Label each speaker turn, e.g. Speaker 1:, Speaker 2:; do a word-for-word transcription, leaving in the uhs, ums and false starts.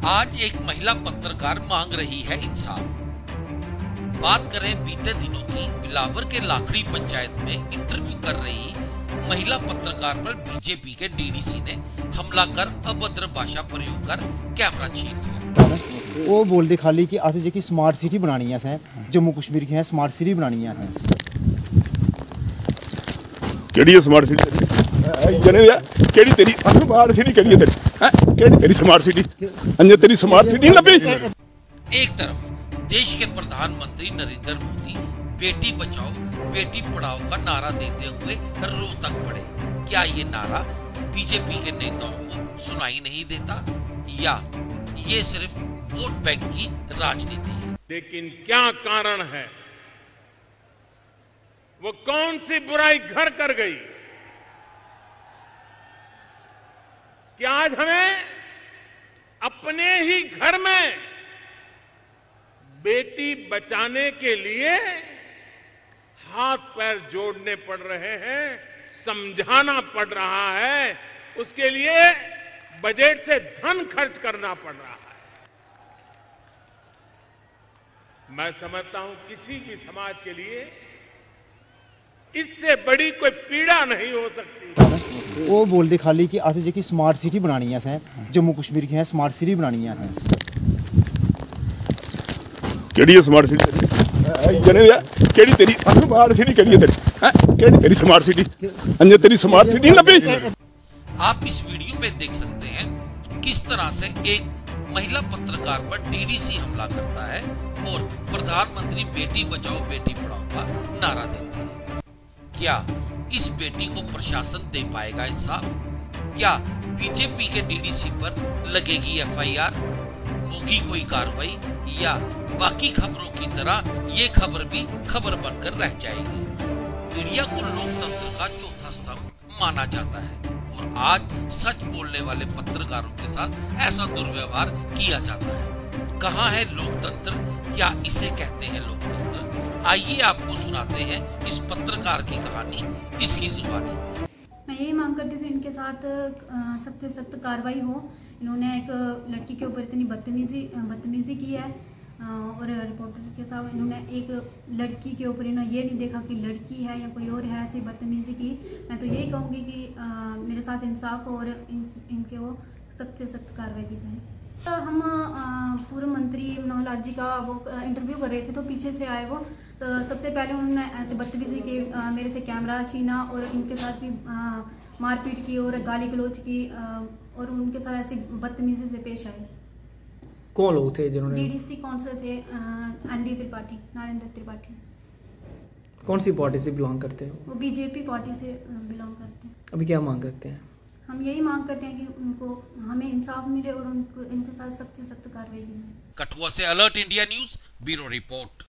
Speaker 1: आज एक महिला पत्रकार मांग रही है इंसाफ। बात करें बीते दिनों की, बिलावर के लाखड़ी पंचायत में इंटरव्यू कर रही महिला पत्रकार पर बीजेपी के डीडीसी ने हमला कर अभद्र भाषा प्रयोग कर कैमरा छीन लिया।
Speaker 2: वो बोल दे खाली कि अस जेकी स्मार्ट सिटी बनानी है, असें जम्मू कश्मीर की है स्मार्ट सिटी बनानी है। असें
Speaker 3: केड़ी स्मार्ट सिटी जने केड़ी तेरी स्मार्ट सिटी केड़ी है तेरी हैं केड़ी तेरी स्मार्ट सिटी अन्य तेरी स्मार्ट सिटी लबी।
Speaker 1: एक तरफ देश के प्रधानमंत्री नरेंद्र मोदी बेटी बचाओ बेटी पढ़ाओ का नारा देते हुए रो तक पड़े। क्या ये नारा बीजेपी के नेताओं को सुनाई नहीं देता या ये सिर्फ वोट बैंक की राजनीति है?
Speaker 4: लेकिन क्या कारण है, वो कौन सी बुराई घर कर गई कि आज हमें अपने ही घर में बेटी बचाने के लिए हाथ पैर जोड़ने पड़ रहे हैं, समझाना पड़ रहा है, उसके लिए बजट से धन खर्च करना पड़ रहा है। मैं समझता हूं किसी भी समाज के लिए इससे बड़ी कोई पीड़ा नहीं हो सकती।
Speaker 2: वो बोल दे खाली कि अस जेकी स्मार्ट सिटी बनानी है, असें जम्मू कश्मीर की है स्मार्ट सिटी बनानी है। असें
Speaker 3: केड़ी स्मार्ट सिटी जने केड़ी तेरी स्मार्ट सिटी केड़ी है तेरी हैं केड़ी तेरी स्मार्ट सिटी अन्य तेरी स्मार्ट सिटी लबी।
Speaker 1: आप इस वीडियो में देख सकते हैं किस तरह से एक महिला पत्रकार पर डीडीसी हमला करता है और प्रधानमंत्री बेटी बचाओ बेटी पढ़ाओ का नारा देते हैं। क्या इस बेटी को प्रशासन दे पाएगा इंसाफ? क्या बीजेपी के डीडीसी पर लगेगी एफआईआर? होगी कोई कार्रवाई या बाकी खबरों की तरह ये खबर भी खबर बनकर रह जाएगी? मीडिया को लोकतंत्र का चौथा स्तंभ माना जाता है और आज सच बोलने वाले पत्रकारों के साथ ऐसा दुर्व्यवहार किया जाता है। कहाँ है लोकतंत्र? क्या इसे कहते हैं लोकतंत्र? आइए आपको सुनाते हैं इस पत्रकार की कहानी, इसकी जुबानी।
Speaker 5: मैं यही मांग करती थी इनके साथ सख्त से सख्त कार्रवाई हो। इन्होंने एक लड़की के ऊपर इतनी बदतमीजी बदतमीजी की है और रिपोर्टर के साथ इन्होंने एक लड़की के ऊपर इन्होंने ये नहीं देखा कि लड़की है या कोई और है, ऐसी बदतमीजी की। मैं तो यही कहूँगी कि आ, मेरे साथ इंसाफ हो और इन, इनके वो सख्त से सख्त कार्रवाई की जाए। हम पूर्व मंत्री मनोहर लाल जी का वो इंटरव्यू कर रहे थे तो पीछे से आए वो, सबसे पहले उन्होंने ऐसे बदतमीजी की, मेरे से कैमरा छीना और इनके साथ भी मारपीट की और गाली गलौज की और उनके साथ ऐसी बदतमीजी से पेश आए।
Speaker 6: कौन लोग थे जिन्होंने?
Speaker 5: डीडीसी काउंसलर थे एनडी त्रिपाठी, नरेंद्र त्रिपाठी।
Speaker 6: कौन सी पार्टी से बिलोंग करते हैं?
Speaker 5: वो बीजेपी पार्टी से बिलोंग करते हैं।
Speaker 6: अभी क्या मांग करते हैं?
Speaker 5: हम यही मांग करते हैं कि उनको हमें इंसाफ मिले और उनको इनके साथ सख्त से सख्त कार्रवाई की जाए।
Speaker 1: कठुआ से alert India news bureau report.